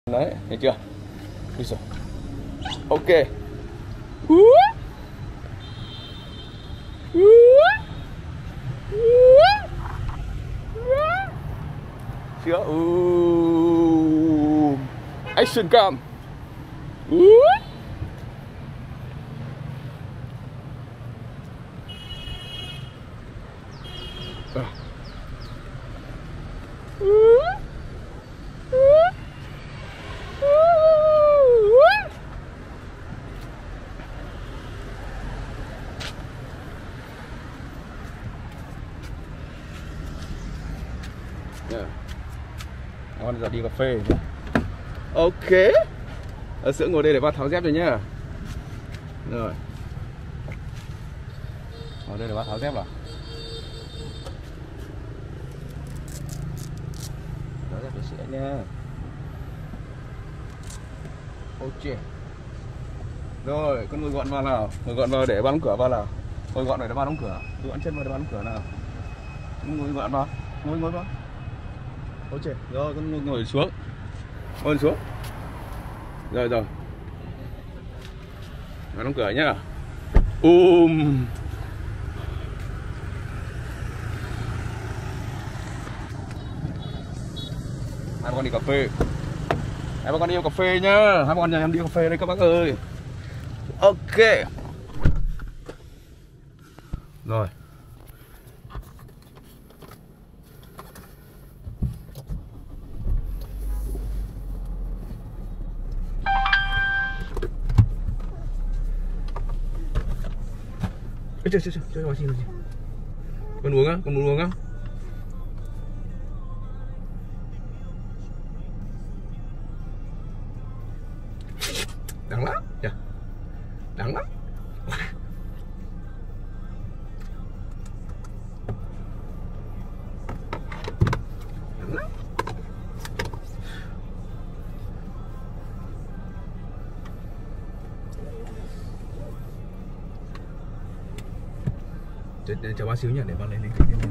Đấy, thấy chưa? Đi rồi. Ok. Chưa? Action cam. Ngon, giờ đi cà phê. Ok. Sữa ngồi đây để ba tháo dép rồi nhá. Rồi. Ngồi đây để ba tháo dép nào. Tháo dép để sữa nha. Ok. Rồi, con ngồi gọn vào nào. Ngồi gọn vào để ba đóng cửa vào nào. Ngồi gọn này để ba đóng cửa. Ngồi gọn chân vào để ba đóng cửa nào. Ngồi gọn vào. Ngồi vào. Ok, rồi con ngồi xuống. Ngồi xuống. Rồi. Và đóng cửa nhá. Hai con đi cà phê. Hai con đi cà phê nhá. Hai con nhà em đi cà phê đây các bác ơi. Ok. Rồi. Chơi vào gì. Con uống á, con muốn uống á. Đắng lắm, yeah. Đắng lắm. Đắng lắm. Chờ ba xíu nhỉ, để ba lấy cái kia.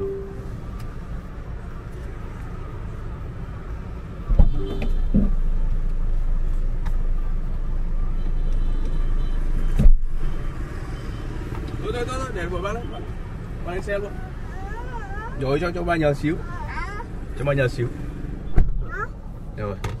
Thôi, để vội ba lên. Ba lên xe luôn. Rồi cho ba nhờ xíu. Cho ba nhờ xíu. Rồi.